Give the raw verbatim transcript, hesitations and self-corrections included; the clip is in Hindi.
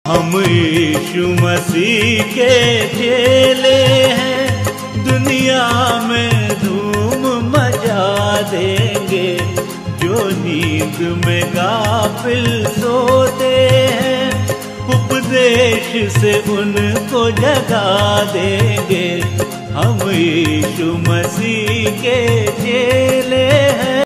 हम यीशु मसीह के चेले हैं, दुनिया में धूम मचा देंगे। जो नींद में गाफिल सोते हैं, उपदेश से उनको जगा देंगे। हम यीशु मसीह के चेले